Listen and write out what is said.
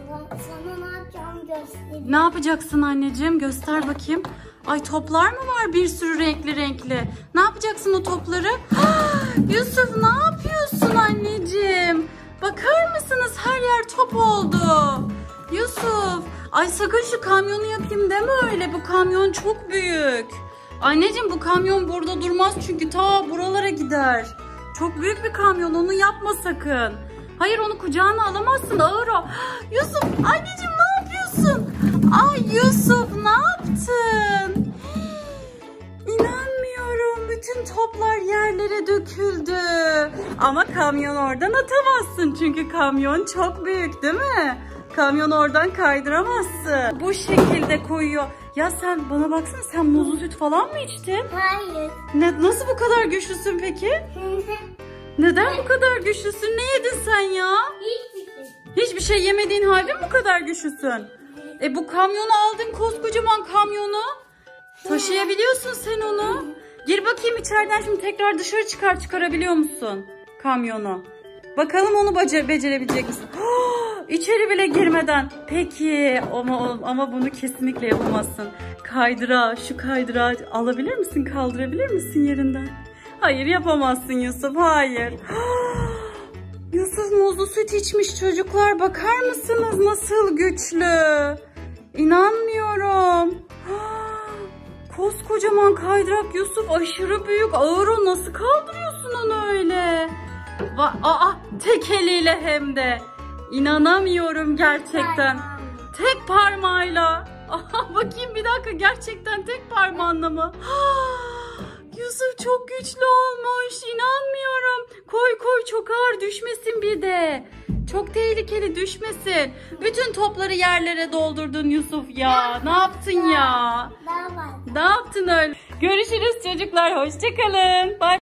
Sana ne yapacağım göstereyim. Ne yapacaksın anneciğim? Göster bakayım. Ay toplar mı var bir sürü renkli renkli? Ne yapacaksın o topları? Yusuf ne yapıyorsun anneciğim? Bakar mısınız her yer top oldu. Yusuf ay sakın şu kamyonu yapayım deme öyle. Bu kamyon çok büyük. Anneciğim bu kamyon burada durmaz çünkü ta buralara gider. Çok büyük bir kamyon, onu yapma sakın. Hayır onu kucağına alamazsın, ağır o. Yusuf anneciğim ne yapıyorsun? Ay Yusuf ne yaptın? İnanmıyorum, bütün toplar yerlere döküldü. Ama kamyon oradan atamazsın çünkü kamyon çok büyük değil mi? Kamyonu oradan kaydıramazsın. Bu şekilde koyuyor. Ya sen bana baksana, sen muzlu süt falan mı içtin? Hayır. Nasıl bu kadar güçlüsün peki? Neden bu kadar güçlüsün? Ne yedin sen ya? Hiçbir şey yemediğin halde mi bu kadar güçlüsün? Bu kamyonu aldın, koskocaman kamyonu. Taşıyabiliyorsun sen onu. Gir bakayım içeriden, şimdi tekrar dışarı çıkarabiliyor musun kamyonu? Bakalım onu becerebilecek misin? İçeri bile girmeden. Peki ama bunu kesinlikle yapamazsın. Şu kaydırağı alabilir misin? Kaldırabilir misin yerinden? Hayır yapamazsın Yusuf, hayır. Yusuf muzlu süt içmiş çocuklar. Bakar mısınız nasıl güçlü? İnanmıyorum. Koskocaman kaydırak Yusuf, aşırı büyük, ağır o. Nasıl kaldırıyorsun onu öyle? Tek eliyle hem de. İnanamıyorum gerçekten. Tek parmağıyla. Bakayım bir dakika, gerçekten tek parmağınla mı? Yusuf çok güçlü olmuş. İnanmıyorum. Koy çok ağır, düşmesin bir de. Çok tehlikeli, düşmesin. Bütün topları yerlere doldurdun Yusuf ya. Ne yaptın ya? Ne yaptın öyle? Görüşürüz çocuklar. Hoşça kalın. Bye.